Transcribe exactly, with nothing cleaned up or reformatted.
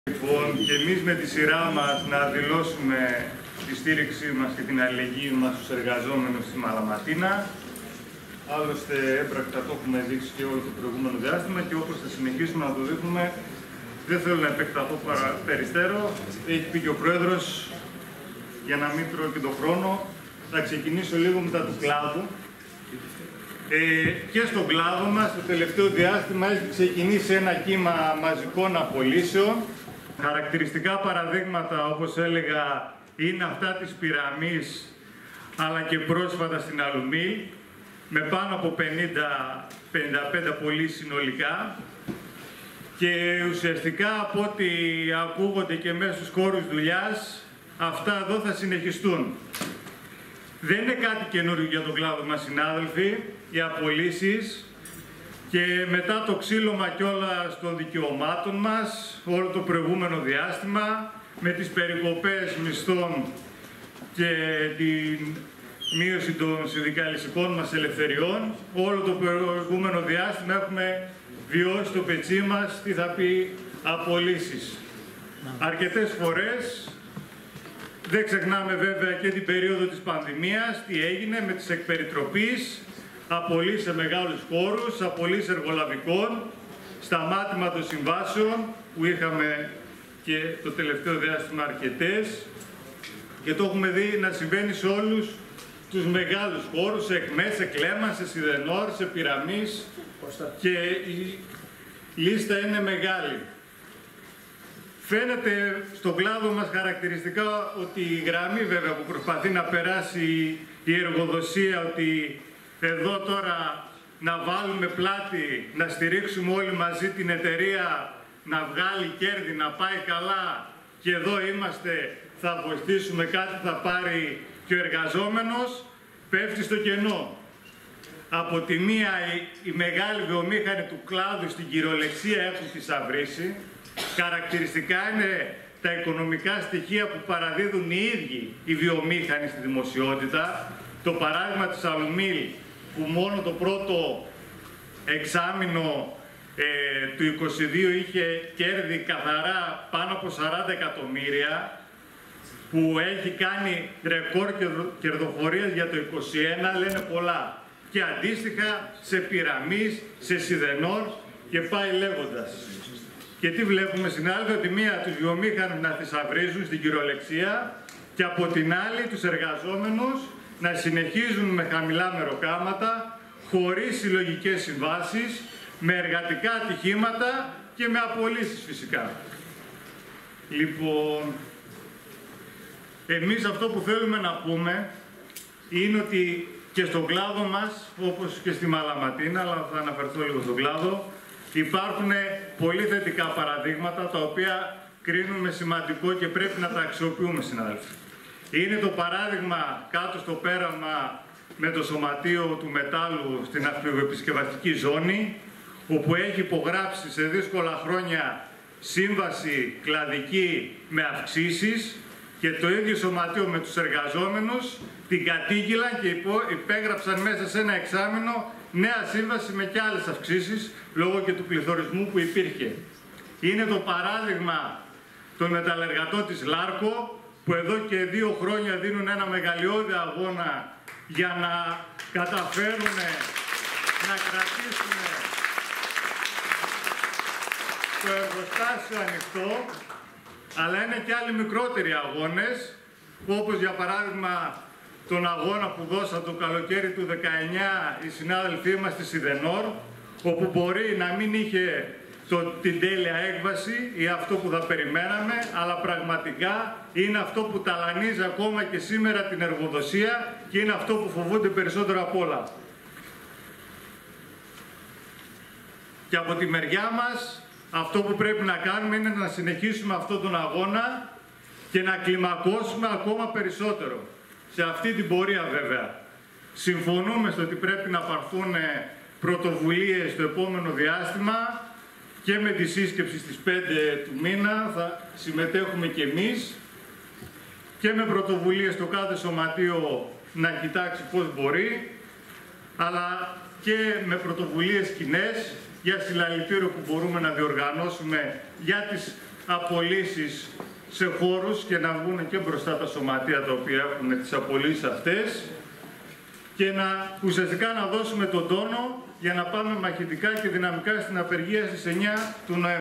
Λοιπόν, και εμείς με τη σειρά μας να δηλώσουμε τη στήριξή μας και την αλληλεγγύη μας στους εργαζόμενους στη Μαλαματίνα. Άλλωστε, έπρακτα το έχουμε δείξει και όλο το προηγούμενο διάστημα και όπως θα συνεχίσουμε να το δείχνουμε, δεν θέλω να επεκταθώ περιστέρω. Έχει πει και ο Πρόεδρος, για να μην τρώω και τον χρόνο, θα ξεκινήσω λίγο μετά του κλάδου. Ε, και στον κλάδο μας, το τελευταίο διάστημα, έχει ξεκινήσει ένα κύμα μαζικών απολύσεων. Χαρακτηριστικά παραδείγματα, όπως έλεγα, είναι αυτά της Πυραμής, αλλά και πρόσφατα στην Αλουμίλ, με πάνω από πενήντα με πενήντα πέντε απολύσεις συνολικά. Και ουσιαστικά, από ό,τι ακούγονται και μέσα στους χώρους δουλειάς, αυτά εδώ θα συνεχιστούν. Δεν είναι κάτι καινούριο για τον κλάδο μας, συνάδελφοι, οι απολύσεις. Και μετά το ξύλωμα κιόλας των δικαιωμάτων μας, όλο το προηγούμενο διάστημα, με τις περικοπές μισθών και την μείωση των συνδικαλιστικών μας ελευθεριών, όλο το προηγούμενο διάστημα έχουμε βιώσει το πετσί μας τι θα πει απολύσεις. Αρκετές φορές, δεν ξεχνάμε βέβαια και την περίοδο της πανδημίας, τι έγινε με τις εκπεριτροπής, απολύσεις σε μεγάλους χώρους, απολύσεις εργολαβικών, σταμάτημα των συμβάσεων που είχαμε και το τελευταίο διάστημα αρκετές και το έχουμε δει να συμβαίνει σε όλους τους μεγάλους χώρους, σε ΕΚΜΕ, σε Κλέμα, σε Σιδενόρ, σε Πυραμής και η λίστα είναι μεγάλη. Φαίνεται στον κλάδο μας χαρακτηριστικά ότι η γραμμή βέβαια που προσπαθεί να περάσει η εργοδοσία, ότι εδώ τώρα να βάλουμε πλάτη, να στηρίξουμε όλοι μαζί την εταιρεία, να βγάλει κέρδη, να πάει καλά και εδώ είμαστε, θα βοηθήσουμε, κάτι θα πάρει και ο εργαζόμενος, πέφτει στο κενό. Από τη μία οι, οι μεγάλοι βιομήχανοι του κλάδου στην κυριολεξία έχουν θησαυρίσει. Χαρακτηριστικά είναι τα οικονομικά στοιχεία που παραδίδουν οι ίδιοι οι βιομήχανοι στη δημοσιότητα. Το παράδειγμα της Αλουμίλ, που μόνο το πρώτο εξάμηνο ε, του είκοσι δύο είχε κέρδη καθαρά πάνω από σαράντα εκατομμύρια, που έχει κάνει ρεκόρ κερδοφορίας για το είκοσι ένα, λένε πολλά. Και αντίστοιχα σε Πυραμής, σε Σιδενόρ και πάει λέγοντας. Και τι βλέπουμε, συνάδελφοι, ότι μία τους βιομήχανους να θησαυρίζουν στην κυριολεξία και από την άλλη τους εργαζόμενους να συνεχίζουν με χαμηλά μεροκάματα, χωρίς συλλογικές συμβάσεις, με εργατικά ατυχήματα και με απολύσεις φυσικά. Λοιπόν, εμείς αυτό που θέλουμε να πούμε είναι ότι και στον κλάδο μας, όπως και στη Μαλαματίνα, αλλά θα αναφερθώ λίγο στον κλάδο, υπάρχουν πολύ θετικά παραδείγματα τα οποία κρίνουμε σημαντικό και πρέπει να τα αξιοποιούμε, συνάδελφοι. Είναι το παράδειγμα κάτω στο πέραμα με το Σωματείο του Μετάλλου στην αυπηγοεπισκευαστική ζώνη, όπου έχει υπογράψει σε δύσκολα χρόνια σύμβαση κλαδική με αυξήσεις και το ίδιο Σωματείο με τους εργαζόμενους την κατήγγυλαν και υπέγραψαν μέσα σε ένα εξάμηνο νέα σύμβαση με και άλλες αυξήσεις λόγω και του πληθωρισμού που υπήρχε. Είναι το παράδειγμα των μεταλλεργατών της Λάρκο, που εδώ και δύο χρόνια δίνουν ένα μεγαλειώδη αγώνα για να καταφέρουν να κρατήσουν το εργοστάσιο ανοιχτό, αλλά είναι και άλλοι μικρότεροι αγώνες, όπως για παράδειγμα τον αγώνα που δώσα το καλοκαίρι του δεκαεννιά οι συνάδελφοί μας στη Σιδενόρ, όπου μπορεί να μην είχε το, την τέλεια έκβαση ή αυτό που θα περιμέναμε, αλλά πραγματικά είναι αυτό που ταλανίζει ακόμα και σήμερα την εργοδοσία και είναι αυτό που φοβούνται περισσότερο απ' όλα. Και από τη μεριά μας, αυτό που πρέπει να κάνουμε είναι να συνεχίσουμε αυτόν τον αγώνα και να κλιμακώσουμε ακόμα περισσότερο. Σε αυτή την πορεία βέβαια. Συμφωνούμε στο ότι πρέπει να πάρθουν πρωτοβουλίες στο επόμενο διάστημα και με τη σύσκεψη στις πέντε του μήνα θα συμμετέχουμε και εμείς και με πρωτοβουλίες στο κάθε σωματείο να κοιτάξει πώς μπορεί, αλλά και με πρωτοβουλίες κοινές για συλλαλητήριο που μπορούμε να διοργανώσουμε για τις απολύσεις σε χώρους και να βγουν και μπροστά τα σωματεία τα οποία έχουν τις απολύσεις αυτές και να ουσιαστικά να δώσουμε τον τόνο για να πάμε μαχητικά και δυναμικά στην απεργία στις εννιά του Νοέμβρη.